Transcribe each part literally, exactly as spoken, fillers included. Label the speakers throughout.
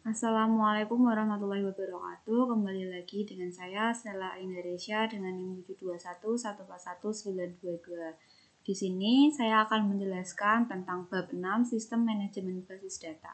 Speaker 1: Assalamualaikum warahmatullahi wabarakatuh. Kembali lagi dengan saya Stella Indonesia dengan NIM tujuh dua satu satu empat satu sembilan dua dua. Di sini saya akan menjelaskan tentang bab enam Sistem Manajemen Basis Data.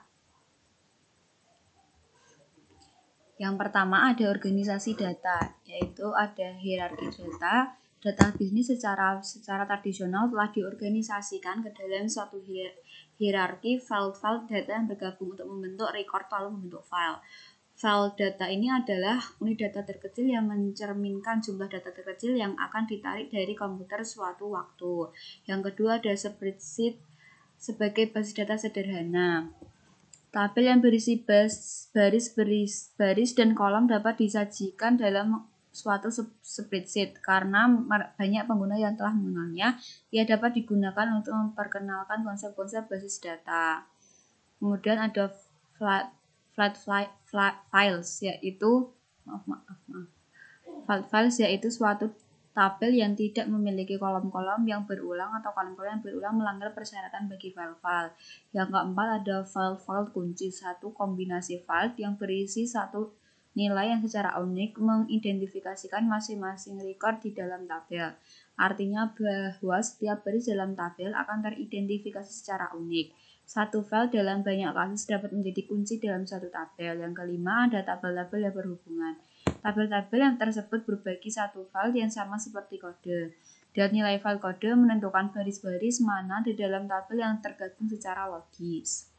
Speaker 1: Yang pertama ada organisasi data, yaitu ada hierarki data. Data bisnis secara secara tradisional telah diorganisasikan ke dalam suatu hierarki file-file data yang bergabung untuk membentuk record lalu membentuk file. File data ini adalah unit data terkecil yang mencerminkan jumlah data terkecil yang akan ditarik dari komputer suatu waktu. Yang kedua ada spreadsheet sebagai basis data sederhana. Tabel yang berisi baris-baris baris dan kolom dapat disajikan dalam suatu spreadsheet. Karena banyak pengguna yang telah mengenalnya, ia dapat digunakan untuk memperkenalkan konsep-konsep basis data. Kemudian ada flat, flat, flat, flat files, yaitu maaf, maaf, maaf. Flat files yaitu suatu tabel yang tidak memiliki kolom-kolom yang berulang atau kolom-kolom yang berulang melanggar persyaratan bagi file-file. Yang keempat ada file-file kunci, satu kombinasi file yang berisi satu nilai yang secara unik mengidentifikasikan masing-masing record di dalam tabel. Artinya bahwa setiap baris dalam tabel akan teridentifikasi secara unik. Satu file dalam banyak kasus dapat menjadi kunci dalam satu tabel. Yang kelima ada tabel-tabel yang berhubungan. Tabel-tabel yang tersebut berbagi satu file yang sama seperti kode. Dan nilai file kode menentukan baris-baris mana di dalam tabel yang tergabung secara logis.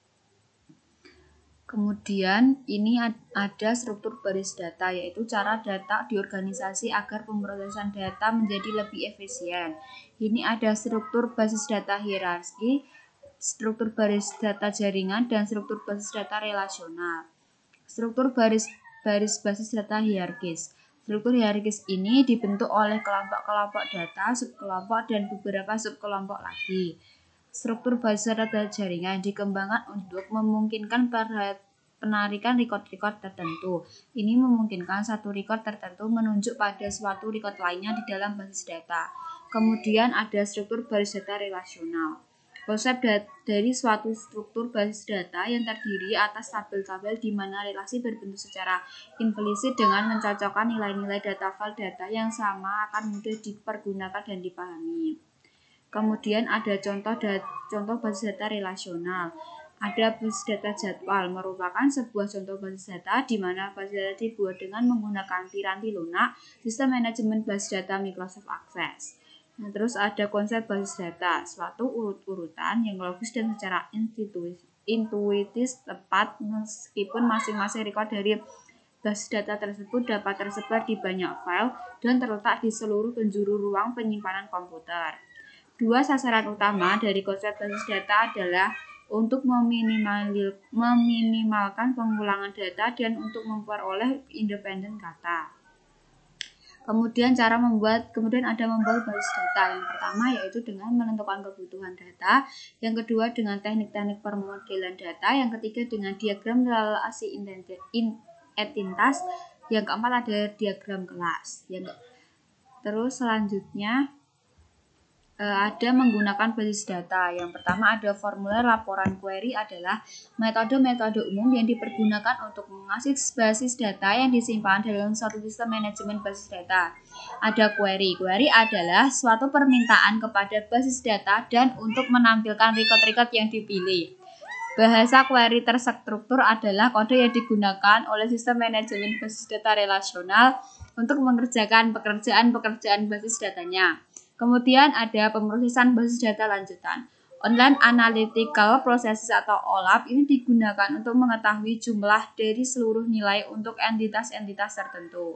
Speaker 1: Kemudian ini ada struktur baris data, yaitu cara data diorganisasi agar pemrosesan data menjadi lebih efisien. Ini ada struktur basis data hierarki, struktur baris data jaringan, dan struktur basis data relasional. Struktur baris baris basis data hierarkis. Struktur hierarkis ini dibentuk oleh kelompok-kelompok data, subkelompok, dan beberapa subkelompok lagi. Struktur basis data jaringan dikembangkan untuk memungkinkan penarikan record-record tertentu. Ini memungkinkan satu record tertentu menunjuk pada suatu record lainnya di dalam basis data. Kemudian ada struktur baris data relasional. Konsep dari suatu struktur basis data yang terdiri atas tabel-tabel di mana relasi berbentuk secara implisit dengan mencocokkan nilai-nilai data file data yang sama akan mudah dipergunakan dan dipahami. Kemudian ada contoh contoh basis data relasional. Ada basis data jadwal, merupakan sebuah contoh basis data di mana basis data dibuat dengan menggunakan piranti lunak, sistem manajemen basis data Microsoft Access. Nah, terus ada konsep basis data, suatu urut-urutan yang logis dan secara intuitif tepat meskipun masing-masing record dari basis data tersebut dapat tersebar di banyak file dan terletak di seluruh penjuru ruang penyimpanan komputer. Dua sasaran utama dari konsep basis data adalah untuk meminimal, meminimalkan pengulangan data dan untuk memperoleh independen data. Kemudian cara membuat, kemudian ada membuat basis data. Yang pertama yaitu dengan menentukan kebutuhan data. Yang kedua dengan teknik-teknik permodelan data. Yang ketiga dengan diagram relasi identitas. Yang keempat ada diagram kelas. Yang terus selanjutnya ada menggunakan basis data. Yang pertama ada formulir laporan query adalah metode-metode umum yang dipergunakan untuk mengakses basis data yang disimpan dalam suatu sistem manajemen basis data. Ada query. Query adalah suatu permintaan kepada basis data dan untuk menampilkan record-record yang dipilih. Bahasa query terstruktur adalah kode yang digunakan oleh sistem manajemen basis data relasional untuk mengerjakan pekerjaan-pekerjaan basis datanya. Kemudian ada pemrosesan basis data lanjutan. Online Analytical Processes atau O L A P ini digunakan untuk mengetahui jumlah dari seluruh nilai untuk entitas-entitas tertentu.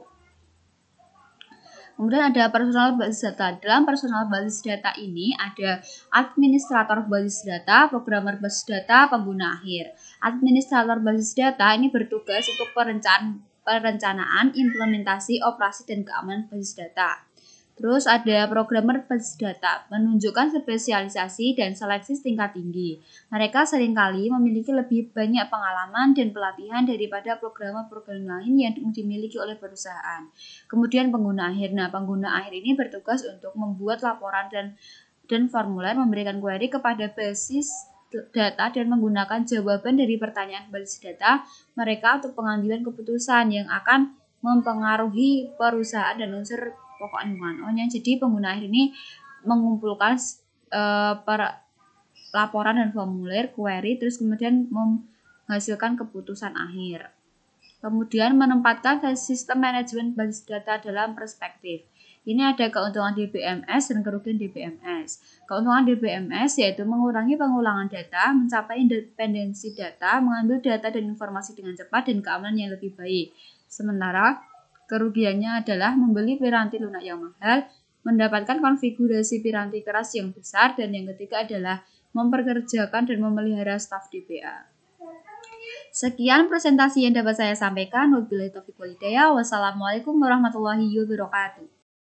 Speaker 1: Kemudian ada personal basis data. Dalam personal basis data ini ada administrator basis data, programmer basis data, pengguna akhir. Administrator basis data ini bertugas untuk perencanaan, perencanaan, implementasi, operasi, dan keamanan basis data. Terus ada programmer basis data, menunjukkan spesialisasi dan seleksi tingkat tinggi. Mereka seringkali memiliki lebih banyak pengalaman dan pelatihan daripada programmer-programmer lain yang dimiliki oleh perusahaan. Kemudian pengguna akhir. Nah, pengguna akhir ini bertugas untuk membuat laporan dan dan formulir, memberikan query kepada basis data dan menggunakan jawaban dari pertanyaan basis data mereka untuk pengambilan keputusan yang akan mempengaruhi perusahaan dan unsur pokok lingkungan. Oh, jadi pengguna akhir ini mengumpulkan uh, per, laporan dan formulir query terus kemudian menghasilkan keputusan akhir. Kemudian menempatkan sistem manajemen basis data dalam perspektif. Ini ada keuntungan D B M S dan kerugian D B M S. Keuntungan D B M S yaitu mengurangi pengulangan data, mencapai independensi data, mengambil data dan informasi dengan cepat dan keamanan yang lebih baik. Sementara kerugiannya adalah membeli piranti lunak yang mahal, mendapatkan konfigurasi piranti keras yang besar, dan yang ketiga adalah memperkerjakan dan memelihara staf D B A. Sekian presentasi yang dapat saya sampaikan. Wabillahi taufiq wal hidayah. Wassalamualaikum warahmatullahi wabarakatuh.